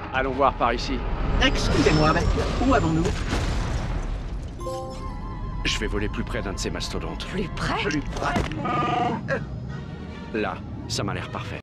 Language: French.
Allons voir par ici. Excusez-moi, mais où avons-nous? Je vais voler plus près d'un de ces mastodontes. Plus près? Plus près? Là, ça m'a l'air parfait.